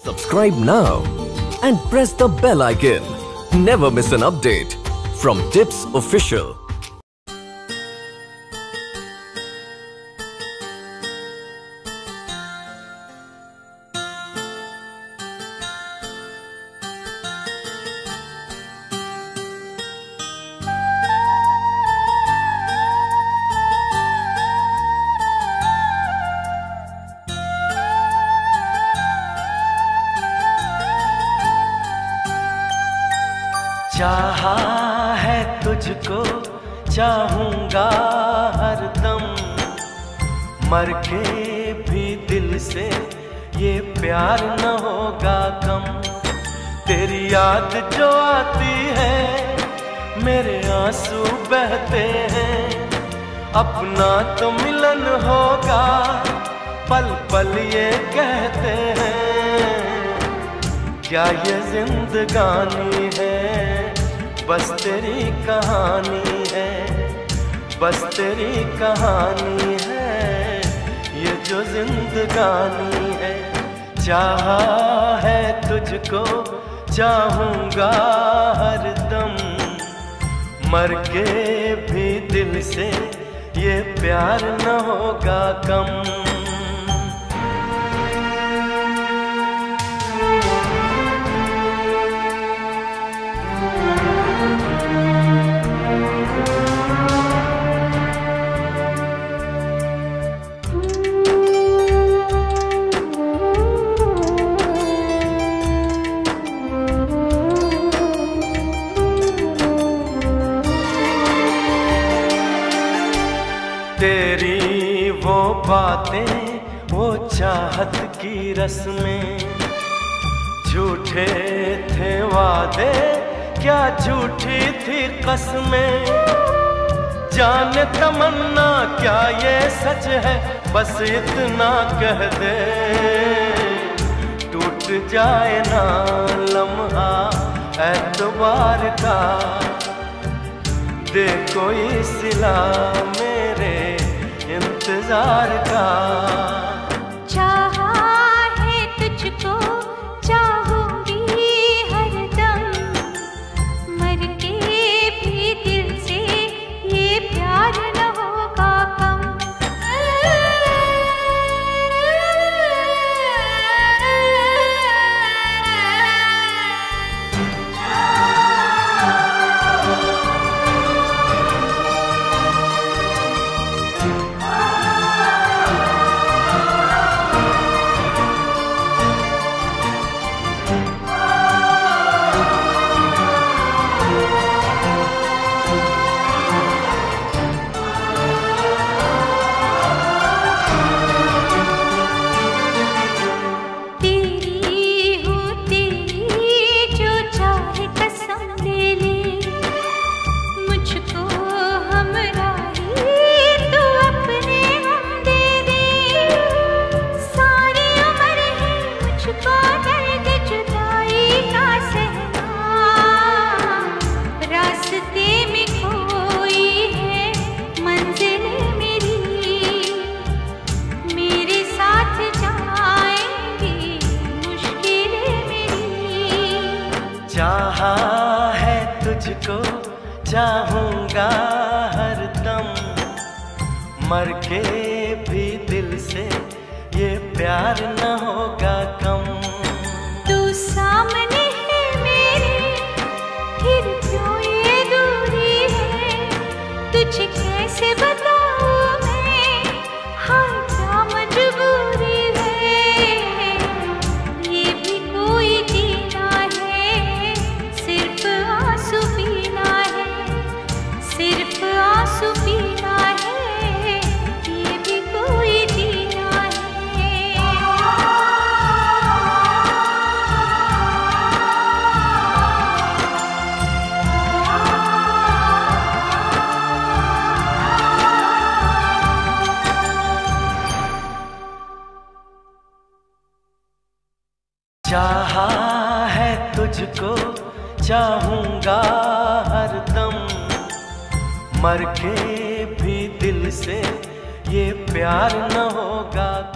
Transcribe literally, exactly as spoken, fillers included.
Subscribe now and press the bell icon. Never miss an update from Tips Official. चाहा है तुझको चाहूँगा हरदम, मर के भी दिल से ये प्यार न होगा कम। तेरी याद जो आती है मेरे आंसू बहते हैं, अपना तो मिलन होगा पल पल ये कहते हैं। क्या ये जिंदगानी है बस तेरी कहानी है, बस तेरी कहानी है ये जो जिंदगानी है। चाहा है तुझको चाहूँगा हरदम, मर के भी दिल से ये प्यार न होगा कम। तेरी वो बातें वो चाहत की रस्में, झूठे थे वादे क्या झूठी थी कसमें। जाने तमन्ना क्या ये सच है बस इतना कह दे, टूट जाए ना लम्हा एतबार का, दे कोई सिला मेरे इंतजार का। चाहा है तुझको चाहूंगी हरदम, मर के भी दिल से ये प्यार न होगा कम। चाहा है तुझको चाहूँगा हरदम, मर के भी दिल से ये प्यार न होगा कम। तू सामने है मेरे फिर क्यों ये दूरी है, तुझे कैसे बताऊँ मैं हाँ क्या मजबूरी है। ये भी कोई जीना है सिर्फ आंसू पीना है, सिर्फ आंसू पीना है, ये भी कोई जीना है। चाहा है तुझको चाहूँगा हरदम, मर के भी दिल से ये प्यार न होगा।